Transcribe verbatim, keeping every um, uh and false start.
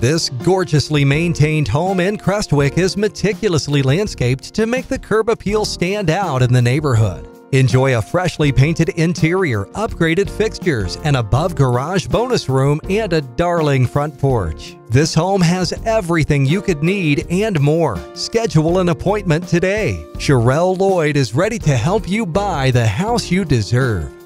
This gorgeously maintained home in Crestwick is meticulously landscaped to make the curb appeal stand out in the neighborhood. Enjoy a freshly painted interior, upgraded fixtures, an above-garage bonus room, and a darling front porch. This home has everything you could need and more. Schedule an appointment today. Sharell Loyd is ready to help you buy the house you deserve.